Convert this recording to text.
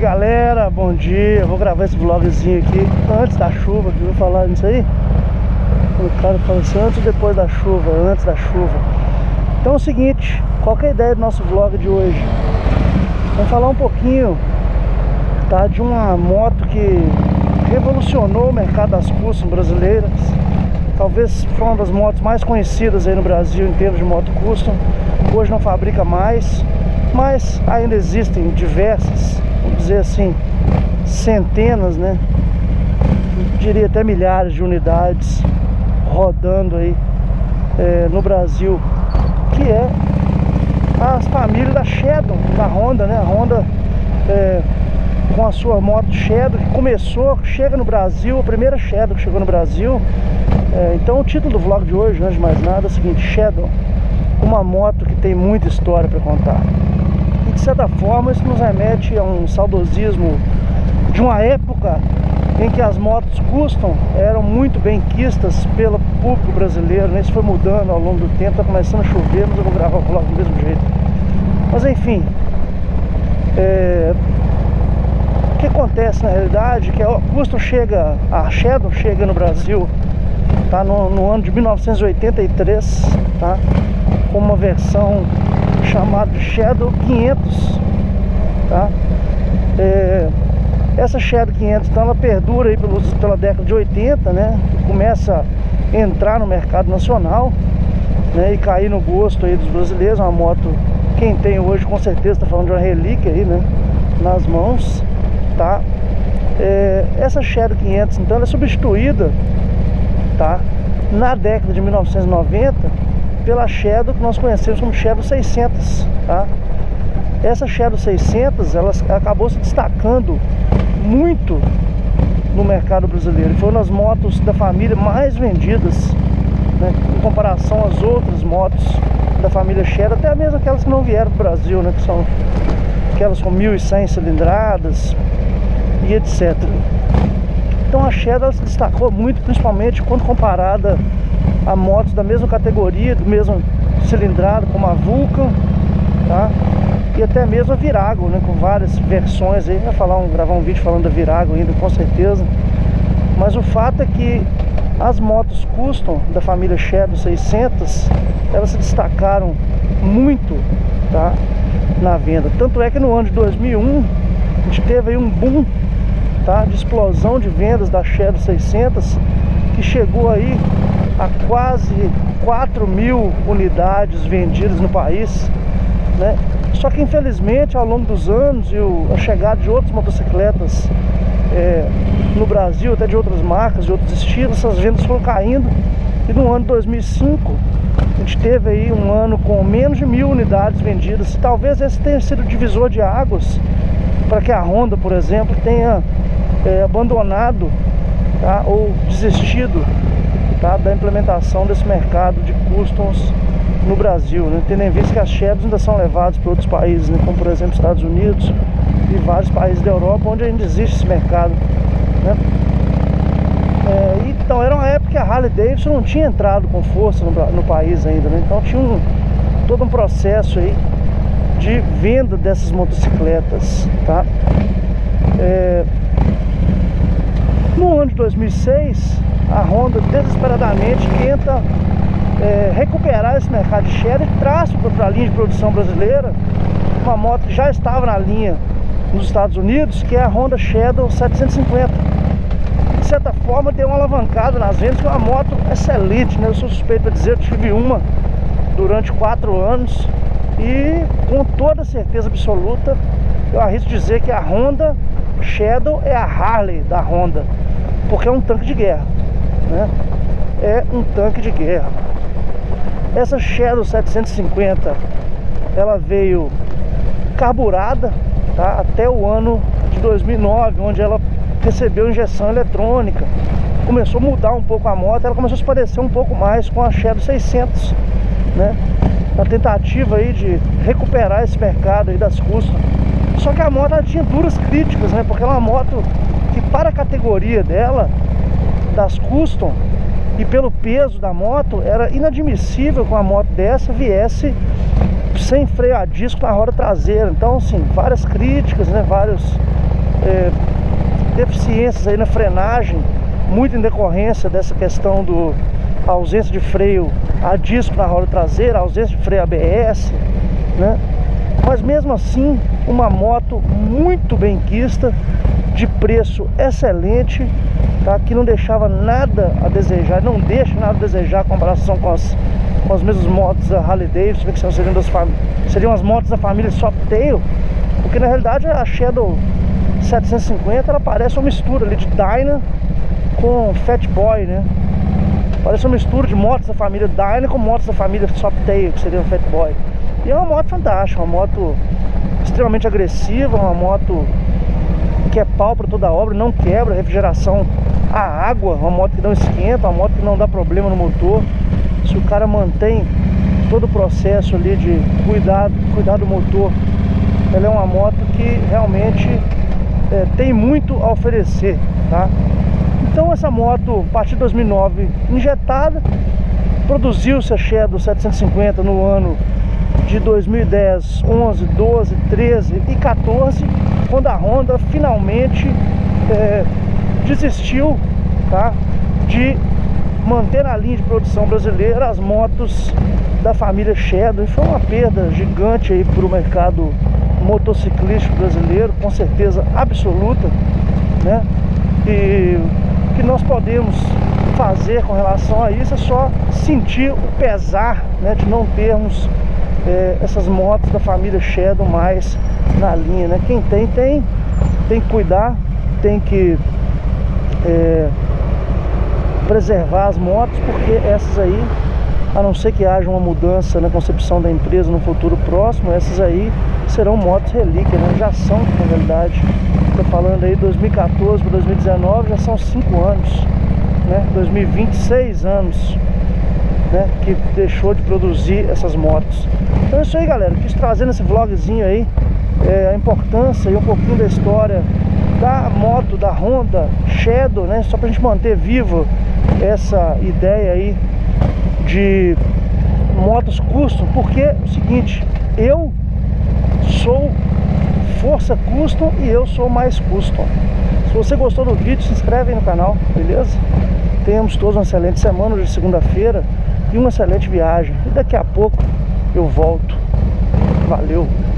Galera, bom dia. Vou gravar esse vlogzinho aqui antes da chuva, que eu vou falar nisso aí. O cara fala assim, antes ou depois da chuva? Antes da chuva. Então é o seguinte, qual que é a ideia do nosso vlog de hoje? Vamos falar um pouquinho, tá, de uma moto que revolucionou o mercado das custom brasileiras. Talvez foi uma das motos mais conhecidas aí no Brasil em termos de moto custom. Hoje não fabrica mais, mas ainda existem diversas, vamos dizer assim, centenas, né? Eu diria até milhares de unidades rodando aí no Brasil, que é as famílias da Shadow, da Honda, né? A Honda com a sua moto Shadow, que chega no Brasil, a primeira Shadow que chegou no Brasil. Então o título do vlog de hoje, antes de mais nada, é o seguinte: Shadow, uma moto que tem muita história para contar. E de certa forma isso nos remete a um saudosismo de uma época em que as motos custom eram muito bem quistas pelo público brasileiro, né? Isso foi mudando ao longo do tempo, tá começando a chover, mas eu vou gravar o vlog do mesmo jeito. Mas enfim, o que acontece na realidade é que a Shadow chega no Brasil, tá, no ano de 1983, tá, com uma versão chamada Shadow 500, tá? Essa Shadow 500, então, ela perdura aí pela década de 80, né? Começa a entrar no mercado nacional, né? E cair no gosto aí dos brasileiros. Uma moto, quem tem hoje com certeza está falando de uma relíquia aí, né? Nas mãos, tá? Essa Shadow 500, então, ela é substituída, tá, na década de 1990 pela Shadow que nós conhecemos como Shadow 600, tá? Essa Shadow 600, ela acabou se destacando muito no mercado brasileiro. Foi uma das motos da família mais vendidas, né, em comparação às outras motos da família Shadow, até mesmo aquelas que não vieram do Brasil, né, que são aquelas com 1.100 cilindradas e etc. Então a Shadow se destacou muito, principalmente quando comparada a motos da mesma categoria, do mesmo cilindrado, como a Vulcan, tá? E até mesmo a Virago, né? Com várias versões aí. Vai gravar um vídeo falando da Virago ainda, com certeza. Mas o fato é que as motos custom da família Shadow 600, elas se destacaram muito, tá, na venda. Tanto é que no ano de 2001 a gente teve aí um boom, tá, de explosão de vendas da Shadow 600, que chegou aí a quase 4.000 unidades vendidas no país, né? Só que infelizmente ao longo dos anos e a chegada de outras motocicletas no Brasil, até de outras marcas, de outros estilos, essas vendas foram caindo. E no ano de 2005 a gente teve aí um ano com menos de 1.000 unidades vendidas. Talvez esse tenha sido o divisor de águas para que a Honda, por exemplo, tenha abandonado, tá, ou desistido, tá, da implementação desse mercado de customs no Brasil, né? Tendo em vista que as Shadows ainda são levadas para outros países, né, como por exemplo Estados Unidos e vários países da Europa, onde ainda existe esse mercado, né? Então era uma época que a Harley Davidson não tinha entrado com força no país ainda, né? Então tinha todo um processo aí de venda dessas motocicletas, tá? No ano de 2006 a Honda desesperadamente tenta recuperar esse mercado de Shadow e traz para a linha de produção brasileira uma moto que já estava na linha nos Estados Unidos, que é a Honda Shadow 750. De certa forma deu uma alavancada nas vendas, que é uma moto excelente, né? Eu sou suspeito para dizer, eu tive uma durante 4 anos e com toda certeza absoluta eu arrisco dizer que a Honda Shadow é a Harley da Honda, porque é um tanque de guerra, né? É um tanque de guerra. Essa Shadow 750, ela veio carburada, tá, até o ano de 2009, onde ela recebeu injeção eletrônica. Começou a mudar um pouco a moto, ela começou a se parecer um pouco mais com a Shadow 600, né? Na tentativa aí de recuperar esse mercado aí das custom. Só que a moto, ela tinha duras críticas, né? Porque ela é uma moto que, para a categoria dela, das custom, e pelo peso da moto, era inadmissível que uma moto dessa viesse sem freio a disco na roda traseira. Então, assim, várias críticas, né? Vários deficiências aí na frenagem, muito em decorrência dessa questão do ausência de freio a disco na roda traseira, ausência de freio ABS, né? Mas mesmo assim, uma moto muito benquista, de preço excelente, tá? Que não deixava nada a desejar, não deixa nada a desejar em comparação com as mesmas motos da Harley Davidson, que seriam as motos da família Softail, porque na realidade a Shadow 750 ela parece uma mistura ali de Dyna com Fat Boy, né? Parece uma mistura de motos da família Dyna com motos da família Softail, que seria o Fat Boy. E é uma moto fantástica, uma moto extremamente agressiva, uma moto que é pau para toda obra, não quebra, refrigeração a água, uma moto que não esquenta, uma moto que não dá problema no motor. Se o cara mantém todo o processo ali de cuidar do motor, ela é uma moto que realmente tem muito a oferecer, tá? Então essa moto, a partir de 2009, injetada, produziu-se a Shadow 750 no ano de 2010, 11, 12, 13 e 14, quando a Honda finalmente desistiu, tá, de manter na linha de produção brasileira as motos da família Shadow. E foi uma perda gigante aí para o mercado motociclístico brasileiro, com certeza absoluta, né? E o que nós podemos fazer com relação a isso é só sentir o pesar, né, de não termos essas motos da família Shadow mais na linha, né? Quem tem que cuidar, tem que preservar as motos, porque essas aí, a não ser que haja uma mudança na concepção da empresa no futuro próximo, essas aí serão motos relíquia, né? Já são, na realidade. Estou falando aí 2014 para 2019, já são 5 anos, né? 2020, 6 anos, né, que deixou de produzir essas motos. Então é isso aí, galera. Quis trazer nesse vlogzinho aí a importância e um pouquinho da história da moto da Honda Shadow, né? Só pra gente manter viva essa ideia aí de motos custom, porque é o seguinte, eu sou força custom e eu sou mais custom. Se você gostou do vídeo, se inscreve aí no canal, beleza? Tenhamos todos uma excelente semana, hoje é segunda-feira, e uma excelente viagem. E daqui a pouco eu volto. Valeu!